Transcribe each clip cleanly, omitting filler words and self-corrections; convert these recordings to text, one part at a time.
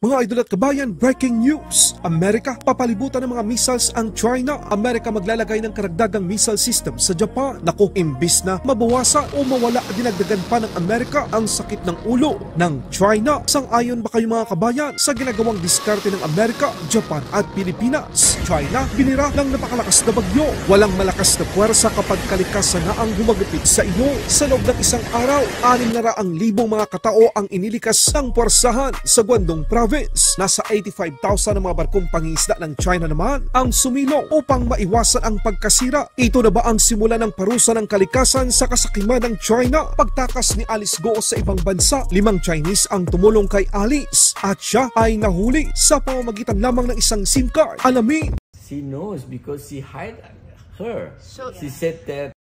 Mga idol at kabayan, breaking news! Amerika, papalibutan ng mga missiles ang China. Amerika maglalagay ng karagdagang missile system sa Japan. Naku, imbis na mabawasan o mawala, dinagdagan pa ng Amerika ang sakit ng ulo ng China. Sang-ayon ba kayo mga kabayan sa ginagawang diskarte ng Amerika, Japan at Pilipinas? China, binira ng napakalakas na bagyo. Walang malakas na puwersa kapag kalikasan na ang humagupit sa iyo. Sa loob ng isang araw, 600,000 mga katao ang inilikas ng puwersahan sa Guangdong Province. Nasa 85,000 ng mga barkong pangingisda ng China naman ang sumilong upang maiwasan ang pagkasira. Ito na ba ang simula ng parusa ng kalikasan sa kasakiman ng China? Pagtakas ni Alice Go sa ibang bansa, 5 Chinese ang tumulong kay Alice at siya ay nahuli sa pamamagitan lamang ng isang SIM card. Alamin! She knows because she hid her. She said that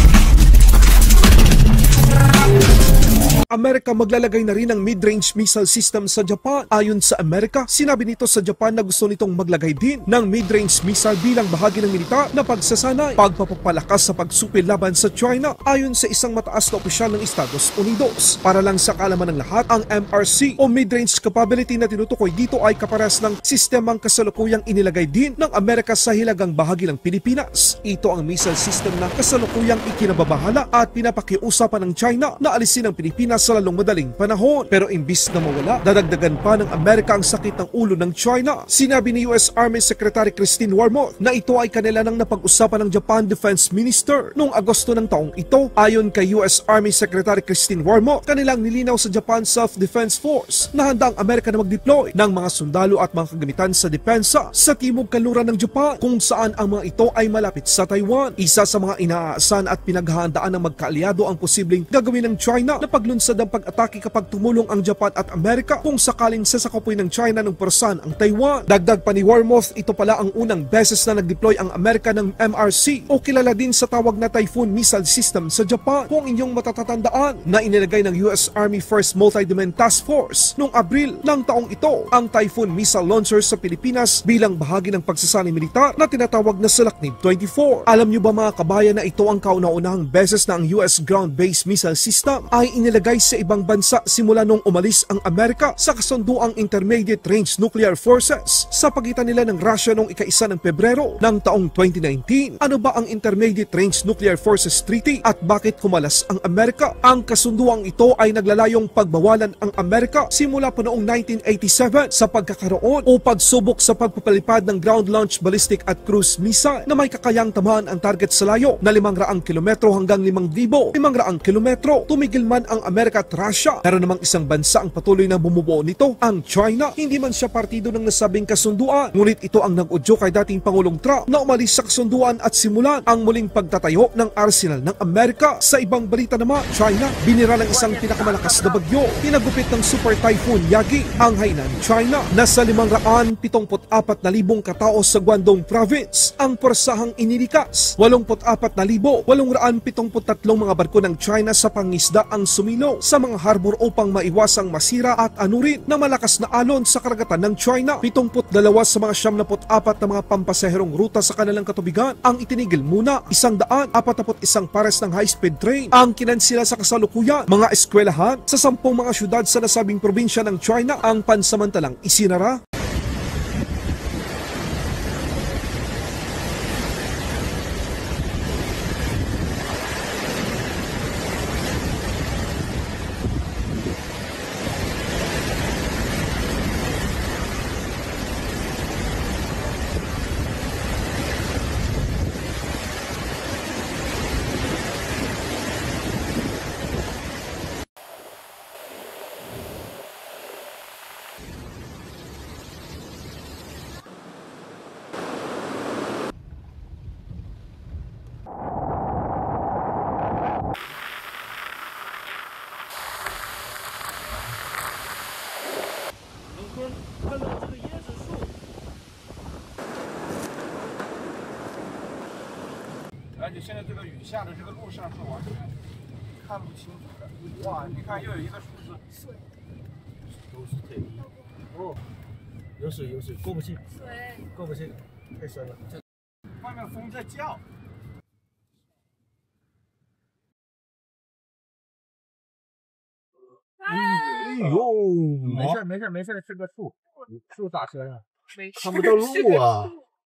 Amerika maglalagay na rin ng mid-range missile system sa Japan. Ayon sa Amerika, sinabi nito sa Japan na gusto nitong maglagay din ng mid-range missile bilang bahagi ng militar na pagsasanay, pagpapalakas sa pagsupil laban sa China. Ayon sa isang mataas na opisyal ng Estados Unidos, para lang sa kaalaman ng lahat, ang MRC o mid-range capability na tinutukoy dito ay kapares ng sistemang kasalukuyang inilagay din ng Amerika sa hilagang bahagi ng Pilipinas. Ito ang missile system na kasalukuyang ikinababahala at pinapakiusapan ng China na alisin ng Pilipinas sa lalong madaling panahon. Pero imbis na mawala, dadagdagan pa ng Amerika ang sakit ng ulo ng China. Sinabi ni US Army Secretary Christine Wormuth na ito ay kanila nang napag-usapan ng Japan Defense Minister noong Agosto ng taong ito. Ayon kay US Army Secretary Christine Wormuth, kanilang nilinaw sa Japan Self-Defense Force na handa ang Amerika na mag-deploy ng mga sundalo at mga kagamitan sa depensa sa timog kanluran ng Japan, kung saan ang mga ito ay malapit sa Taiwan. Isa sa mga inaasahan at pinaghahandaan ng magkaalyado ang posibleng gagawin ng China na paglunsad ang pag-atake kapag tumulong ang Japan at Amerika kung sakaling sasakupoy ng China ng porsan ang Taiwan. Dagdag pa ni Wormuth, ito pala ang unang beses na nag-deploy ang Amerika ng MRC o kilala din sa tawag na Typhoon Missile System sa Japan. Kung inyong matatatandaan na inilagay ng US Army 1st Multi-Domain Task Force noong Abril ng taong ito ang Typhoon Missile Launcher sa Pilipinas bilang bahagi ng pagsasanay militar na tinatawag na Salaknib 24. Alam nyo ba mga kabayan na ito ang kauna-unahang beses na ang US Ground-Based Missile System ay inilagay sa ibang bansa simula nung umalis ang Amerika sa kasunduang Intermediate Range Nuclear Forces sa pagitan nila ng Russia noong ika-1 ng Pebrero ng taong 2019. Ano ba ang Intermediate Range Nuclear Forces Treaty at bakit kumalas ang Amerika? Ang kasunduang ito ay naglalayong pagbawalan ang Amerika simula pa noong 1987 sa pagkakaroon o pagsubok sa pagpapalipad ng ground launch ballistic at cruise missile na may kakayang tamaan ang target sa layo na 500 kilometro hanggang 5,500 kilometro. Tumigil man ang Amerika at Russia, pero namang isang bansa ang patuloy na bumubuo nito, ang China. Hindi man siya partido ng nasabing kasunduan, ngunit ito ang nag-udyo kay dating Pangulong Trump na umalis sa kasunduan at simulan ang muling pagtatayo ng arsenal ng Amerika. Sa ibang balita naman, China, binira ng isang pinakamalakas na bagyo. Hinagupit ng Super Typhoon Yagi ang Hainan, China. Nasa 574,000 katao sa Guangdong Province ang puwersahang inilikas. 84,873 mga barko ng China sa pangisda ang sumilo sa mga harbor upang maiwasang masira at anurin ng malakas na alon sa karagatan ng China. 72 sa mga 74 na mga pampasaherong ruta sa kanilang katubigan ang itinigil muna. 141 pares ng high-speed train ang kinansila sa kasalukuyan. Mga eskwelahan sa 10 mga syudad sa nasabing probinsya ng China ang pansamantalang isinara. 而且现在这个雨下的这个路上是完全看不清楚的。哇，你看又有一个数字，都是这个。哦，有水，过不去，过不去，太深了。外面风在叫。 哎呦，没事，是个树砸车上，看不到路啊。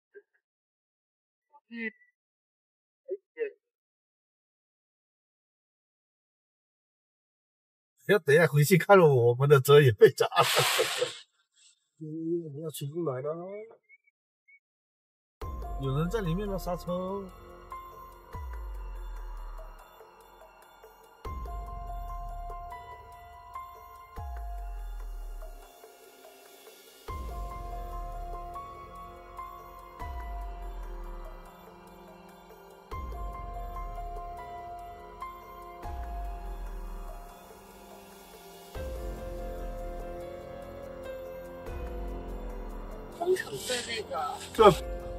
要等一下回去看了我们的车也被砸了。你要骑过来了，有人在里面吗？刹车。 工程的那个。 这。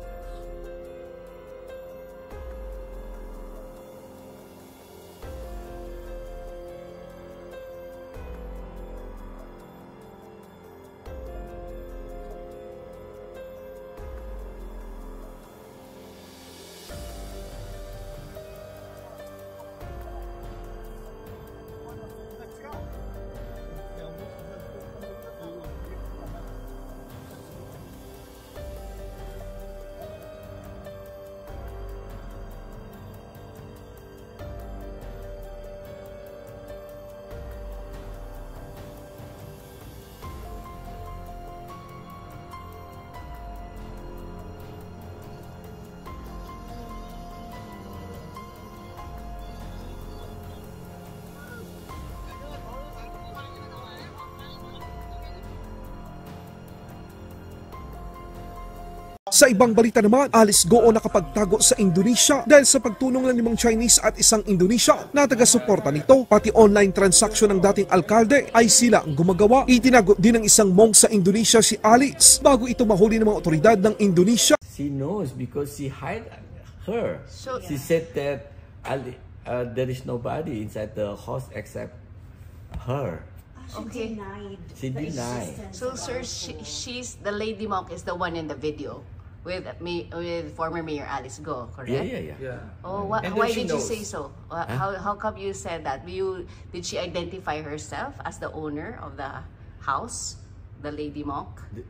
Sa ibang balita naman, Alice Goo nakapagtago sa Indonesia dahil sa pagtulong ng 5 Chinese at isang Indonesia na taga-suporta nito. Pati online transaction ng dating alkalde ay sila ang gumagawa. Itinago din ng isang monk sa Indonesia si Alice bago ito mahuli ng mga otoridad ng Indonesia. She knows because she hid her. She said that there is nobody inside the house except her. Okay. She denied. So, sir, she's the lady monk is the one in the video with former Mayor Alice Goo, correct? Yeah. Oh, why did you say so? How come you said that? Did she identify herself as the owner of the house, the lady monk?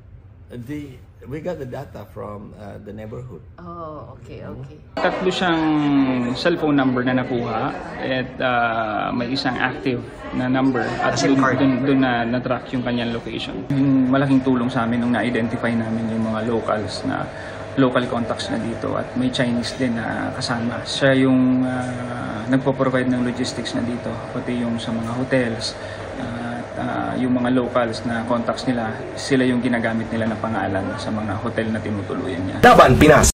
We got the data from the neighborhood. Oh, okay. Tatlo siyang cellphone number na nakuha at may isang active na number at doon na na-track yung kanyang location. Yung malaking tulong sa amin nung na-identify namin yung mga local contacts na dito at may Chinese din na kasama. Siya yung nagpo-provide ng logistics na dito, pati yung sa mga hotels. Yung mga locals na contacts nila, sila yung ginagamit nila na pangalan sa mga hotel na tinutuluyan niya. Laban Pinas.